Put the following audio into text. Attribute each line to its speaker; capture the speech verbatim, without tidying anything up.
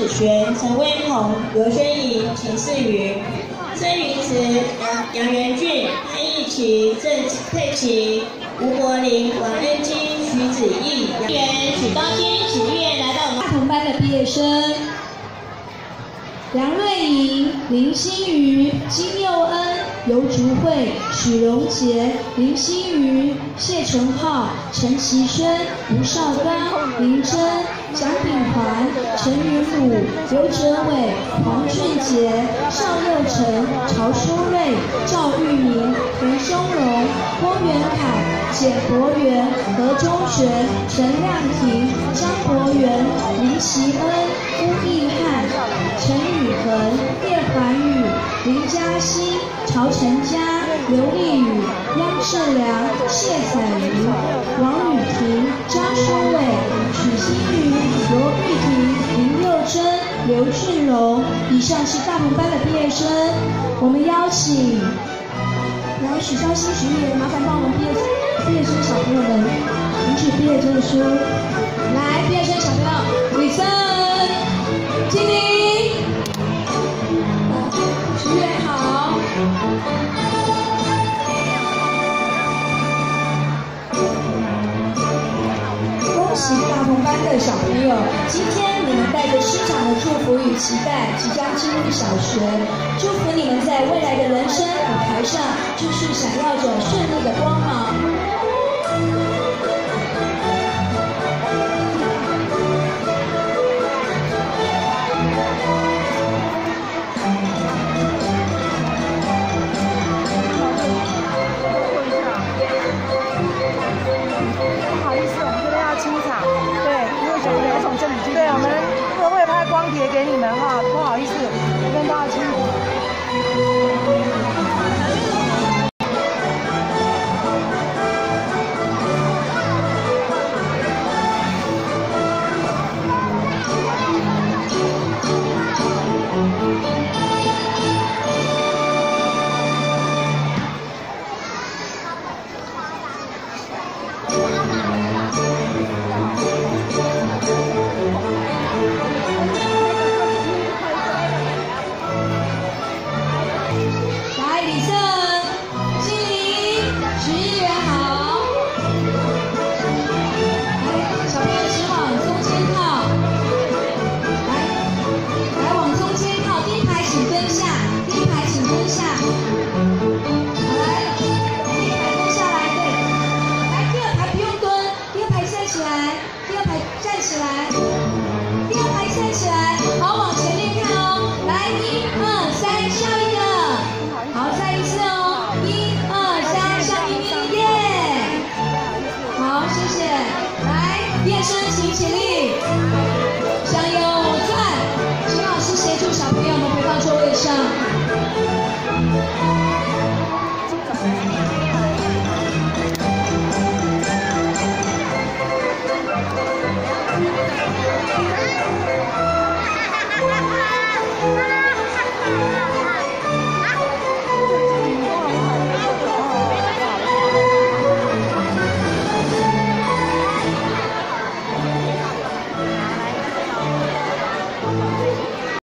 Speaker 1: 子璇、陈威宏、刘轩怡、秦世瑜、孙云慈、杨杨元俊、潘义琪、郑佩琪、吴柏林、王恩基、徐子毅、杨元、许高金、许玉燕来到我们
Speaker 2: 大同班的毕业生。 梁瑞莹、林心瑜、金佑恩、尤竹慧、许荣杰、林心瑜、谢成浩、陈其轩、吴少刚、林真、蒋炳环、陈云鲁、刘哲伟、黄俊杰、邵佑成、曹淑瑞、赵玉明、胡松荣、翁元凯、简博元、何中璇、陈亮婷、张博元、林奇恩、巫义汉、陈宇恒、叶环宇、林嘉欣、曹成佳、刘丽宇、央志良、谢彩瑜、王雨婷、张淑伟、许欣瑜、罗玉婷、林佑珍、刘俊荣。以上是大同班的毕业生，我们邀请来许绍兴、许玉妍，麻烦帮我们毕业毕业生小朋友们领取毕业证书。来，毕业生小朋友，李森、金玲。 许愿好，恭喜大同班的小朋友！今天你们带着师长的祝福与期待，即将进入小学。祝福你们在未来的人生舞台上，继续闪耀着顺利的光芒。
Speaker 3: 贴给你们哈，不好意思，跟大家清楚。 毕业生请起立，向右转，请老师协助小朋友们回到座位上。